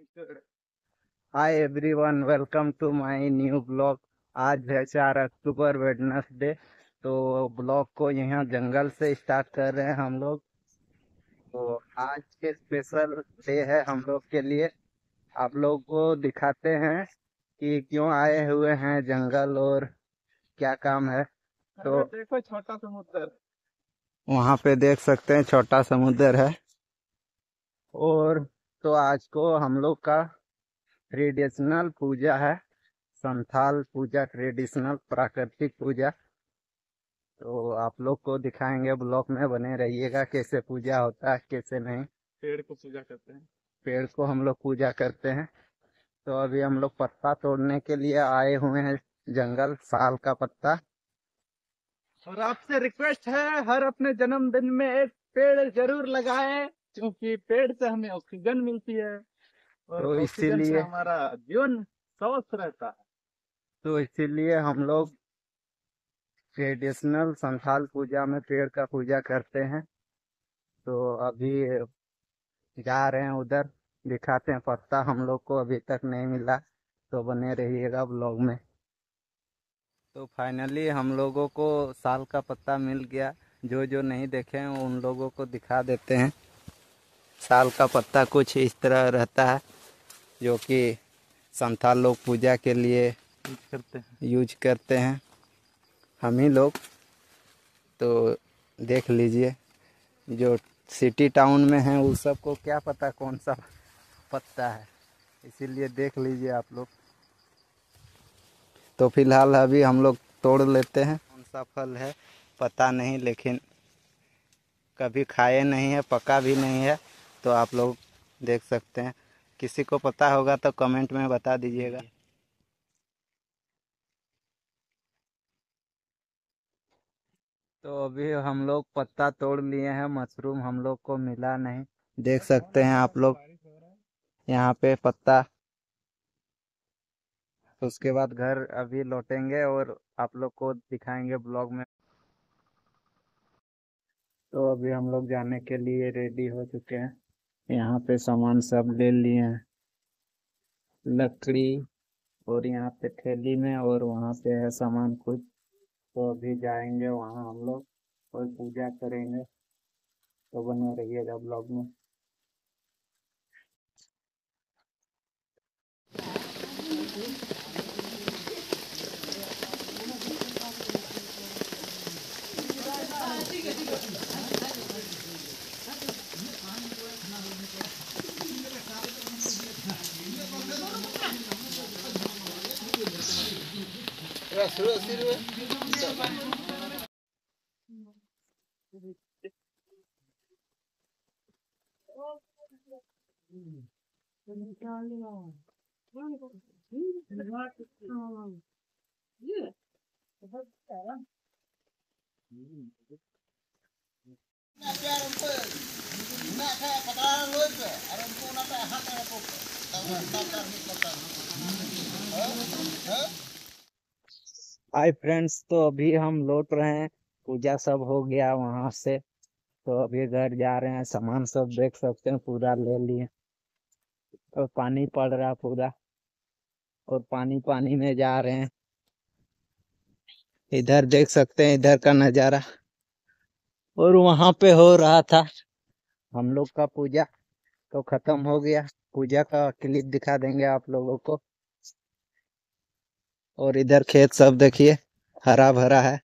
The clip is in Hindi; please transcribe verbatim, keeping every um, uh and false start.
Hi everyone, welcome to my new blog. आज है चार अक्टूबर, वेडनेसडे। तो ब्लॉग को यहाँ जंगल से स्टार्ट कर रहे हैं हम लोग। तो आज के स्पेशल डे है हम लोग के लिए। आप लोग को दिखाते हैं कि क्यों आए हुए हैं जंगल और क्या काम है। तो देखो छोटा समुद्र, वहाँ पे देख सकते हैं छोटा समुद्र है। और तो आज को हम लोग का ट्रेडिशनल पूजा है, संथाल पूजा, ट्रेडिशनल प्राकृतिक पूजा। तो आप लोग को दिखाएंगे, ब्लॉग में बने रहिएगा कैसे पूजा होता है कैसे नहीं। पेड़ को पूजा करते हैं, पेड़ को हम लोग पूजा करते हैं। तो अभी हम लोग पत्ता तोड़ने के लिए आए हुए हैं जंगल, साल का पत्ता। और आपसे रिक्वेस्ट है, हर अपने जन्मदिन में एक पेड़ जरूर लगाएं, क्योंकि पेड़ से हमें ऑक्सीजन मिलती है और तो इसीलिए हमारा जीवन स्वस्थ रहता है। तो इसीलिए हम लोग ट्रेडिशनल संथाल पूजा में पेड़ का पूजा करते हैं। तो अभी जा रहे हैं उधर, दिखाते हैं। पत्ता हम लोग को अभी तक नहीं मिला, तो बने रहिएगा ब्लॉग में। तो फाइनली हम लोगों को साल का पत्ता मिल गया। जो जो नहीं देखे हैं उन लोगों को दिखा देते हैं। साल का पत्ता कुछ इस तरह रहता है, जो कि संथाल लोग पूजा के लिए यूज करते हैं यूज करते हैं हम ही लोग। तो देख लीजिए, जो सिटी टाउन में है उस सबको क्या पता कौन सा पत्ता है, इसीलिए देख लीजिए आप लोग। तो फिलहाल अभी हम लोग तोड़ लेते हैं। कौन सा फल है पता नहीं, लेकिन कभी खाए नहीं है, पका भी नहीं है। तो आप लोग देख सकते हैं, किसी को पता होगा तो कमेंट में बता दीजिएगा। तो अभी हम लोग पत्ता तोड़ लिए हैं, मशरूम हम लोग को मिला नहीं। देख सकते हैं आप लोग यहाँ पे पत्ता। उसके बाद घर अभी लौटेंगे और आप लोग को दिखाएंगे ब्लॉग में। तो अभी हम लोग जाने के लिए रेडी हो चुके हैं। यहाँ पे सामान सब ले लिए हैं, लकड़ी, और यहाँ पे थैली में, और वहाँ पे है सामान कुछ। तो अभी जाएंगे वहाँ हम लोग और पूजा करेंगे। तो बने रहिएगा ब्लॉग में। हाय फ्रेंड्स, तो अभी हम लौट रहे हैं, पूजा सब हो गया वहां से। तो अभी घर जा रहे हैं, सामान सब देख सकते हैं पूरा ले लिए। और पानी पड़ रहा पूरा, और पानी पानी में जा रहे हैं। इधर देख सकते हैं इधर का नज़ारा। और वहां पे हो रहा था हम लोग का पूजा, तो खत्म हो गया। पूजा का क्लिप दिखा देंगे आप लोगों को। और इधर खेत सब देखिए, हरा भरा है।